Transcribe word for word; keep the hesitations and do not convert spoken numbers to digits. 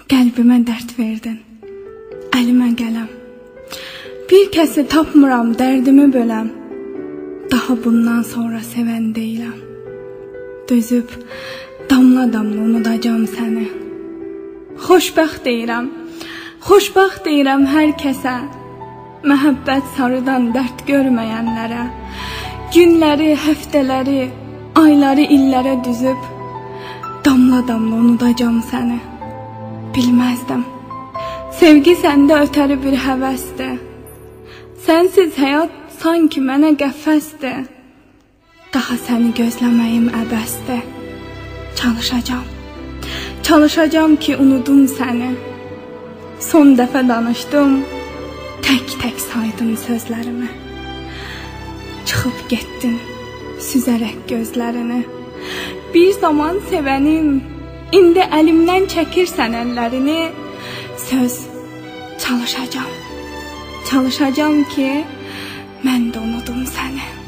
Qəlbimə dərd verdin, əlimə qələm. Bir kəsi tapmıram, dərdimi böləm. Daha bundan sonra sevən deyiləm. Dözüb, damla damla unudacam səni. Xoşbəxt deyirəm, xoşbəxt deyirəm hər kəsə. Məhəbbət sarıdan dərd görməyənlərə. Günləri, həftələri, ayları illərə düzüb, damla damla unudacam səni. Bilməzdim, sevgi səndə ötəri bir həvəsdir. Sənsiz həyat sanki mənə qəfəsdir. Daha səni gözləməyim əbəsdir. Çalışacam, çalışacam ki unudum səni. Son dəfə danışdım, tək-tək saydım sözlərimi. Çıxıb getdin, süzərək gözlərini. Bir zaman sevənim, indi əlimdən çəkirsən əllərini. Söz, çalışacam, çalışacam ki mən də unudum səni.